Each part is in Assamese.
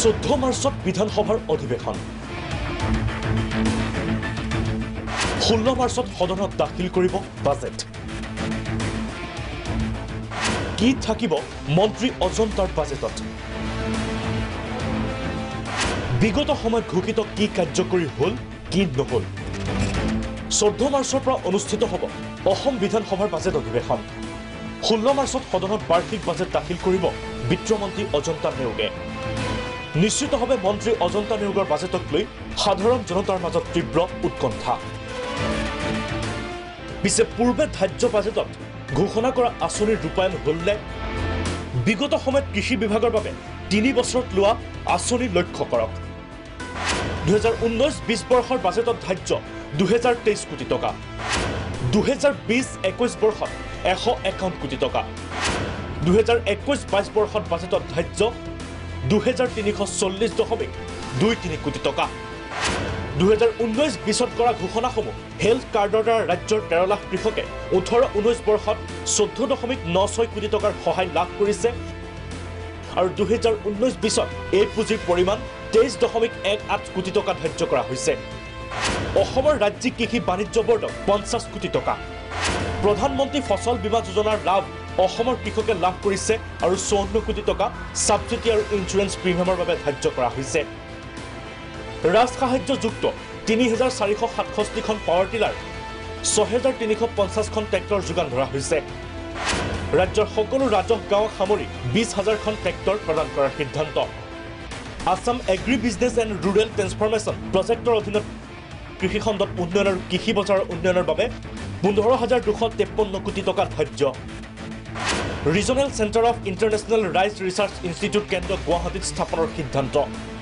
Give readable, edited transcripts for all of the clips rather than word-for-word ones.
14 মাৰ্চত বিধানসভাৰ অধিৱেশন 16 মাৰ্চত সদনত দাখিল কৰিব বাজেট কি থাকিব মন্ত্ৰী অজন্তাৰ বাজেটত বিগত সময়ত ঘোষিত কি কাৰ্যকৰী হল কি নহল 14 মাৰ্চৰ পৰা অনুষ্ঠিত হ'ব অসম বিধানসভাৰ বাজেট অধিৱেশন 16 মাৰ্চত সদনত বাৰ্ষিক বাজেট দাখিল কৰিব বিত্তমন্ত্ৰী অজন্তা নেওগে নিশ্চিতভাৱে মন্ত্ৰী অজন্তা নেওগৰ বাজেটক লৈ সাধাৰণ জনতাৰ মাজত তীব্ৰ উৎকণ্ঠা পিছে পূৰ্বে ধাৰ্য বাজেটত ঘোষণা কৰা আঁচনিৰ ৰূপায়ণ হলনে বিগত সময়ত কৃষি বিভাগৰ বাবে 3 বছৰত লোৱা আঁচনি লক্ষ্য কৰক 2019-20 বৰ্ষৰ বাজেটত ধাৰ্য 2023 কোটি টকা 2020-21 বৰ্ষত 151 কোটি টকা 2021-22 বৰ্ষত বাজেটত ধাৰ্য 2340.23 কোটি টকা 2019-20ত কৰা ঘোষণাসমূহ হেল্থ কাৰ্ডৰ দ্বাৰা ৰাজ্যৰ 13 লাখ কৃষকে 18-19 বৰ্ষত 14.96 কোটি টকাৰ সহায় লাভ কৰিছে আৰু 2019-20ত এই পুঁজিৰ পৰিমাণ 23.18 কোটি টকা ধাৰ্য কৰা হৈছে অসমৰ ৰাজ্যিক কৃষি বাণিজ্য বৰ্ডক 50 কোটি টকা প্ৰধানমন্ত্ৰী ফসল বীমা যোজনাৰ লাভ অসমৰ কৃষকে লাভ কৰিছে আৰু 54 কোটি টকা সাবচিডি আৰু ইন্স্যুৰেন্স প্ৰিমিয়ামৰ বাবে ধাৰ্য কৰা হৈছে ৰাজ সাহায্যযুক্ত 3467 খন পাৱাৰ টিলাৰ 6350 খন ট্ৰেক্টৰ যোগান ধৰা হৈছে ৰাজ্যৰ সকলো ৰাজহ গাঁও সামৰি 20000 খন ট্ৰেক্টৰ প্ৰদান কৰাৰ সিদ্ধান্ত Assam agri business and rural transformation প্ৰজেক্টৰ অধীনত কৃষি খণ্ডত উন্নয়ন আৰু কৃষি বজাৰৰ উন্নয়নৰ বাবে 15253 কোটি টকা ধাৰ্য regional centre of international rice research institute কেন্দ্ৰ গুৱাহাটীত স্থাপনৰ সিদ্ধান্ত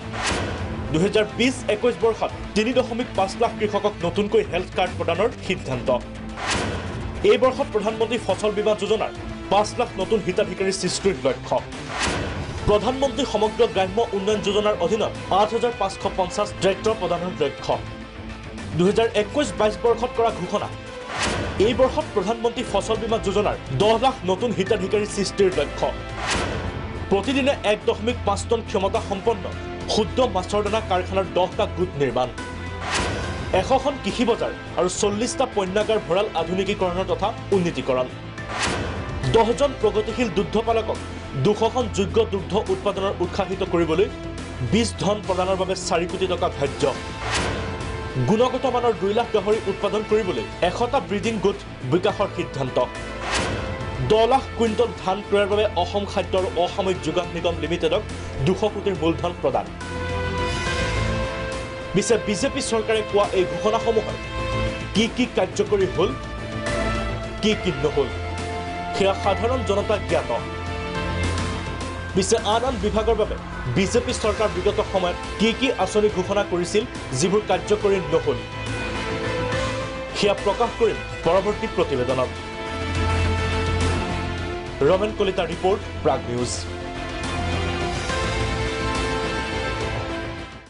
2020-21 বৰ্ষত 3.5 লাখ কৃষকক নতুনকৈ হেল্থ কাৰ্ড প্ৰদানৰ সিদ্ধান্ত এই বৰ্ষত প্ৰধানমন্ত্ৰী ফসল বীমা যোজনাৰ 5 লাখ নতুন হিতাধিকাৰী সৃষ্টিৰ লক্ষ্য প্ৰধানমন্ত্ৰী সমগ্ৰ গ্ৰাম্য উন্নয়ন যোজনাৰ অধীনত 8550 ট্ৰেক্টৰ প্ৰদানৰ লক্ষ্য 2021-22 বৰ্ষত কৰা ঘোষণা এই বৰ্ষত প্ৰধানমন্ত্ৰী ফসল বীমা যোজনাৰ 10 লাখ নতুন হিতাধিকাৰী সৃষ্টিৰ লক্ষ্য প্ৰতিদিনে 1.5 টন ক্ষমতা সম্পন্ন শুদ্ধ মাছৰ দানা কাৰখানাৰ 10টা গোট নিৰ্মাণ 100খন কৃষি বজাৰ আৰু 40টা পণ্যাগাৰ ভঁৰাল আধুনিকীকৰণৰ তথা উন্নীতিকৰণ 10 জন প্ৰগতিশীল দুগ্ধপালকক 200খন যোগ্য দুগ্ধ উৎপাদনৰ উৎসাহিত কৰিবলৈ 20 ধন প্ৰদানৰ বাবে 4 কোটি টকা ধাৰ্য গুণগত মানৰ 2 লাখ গাহৰি উৎপাদন কৰিবলৈ 100টা ব্ৰিডিং গোট বিকাশৰ সিদ্ধান্ত 10 লাখ কুইণ্টল ধান ক্ৰয়ৰ বাবে অসম খাদ্য আৰু অসামৰিক যোগান নিগম লিমিটেডক 200 কোটিৰ মূলধন প্ৰদান বিজেপি চৰকাৰে কোৱা এই ঘোষণাসমূহৰ কি কাৰ্যকৰী হল কি নহল সেয়া সাধাৰণ জনতা জ্ঞাত আন বিভাগৰ বাবে বিজেপি চৰকাৰ বিগত সময়ত কি আঁচনি ঘোষণা কৰিছিল যিবোৰ কাৰ্যকৰী নহল সেয়া প্ৰকাশ কৰিম পৰৱৰ্তী প্ৰতিবেদনত ৰমেন কলিতা ৰিপৰ্ট প্ৰাগ নিউজ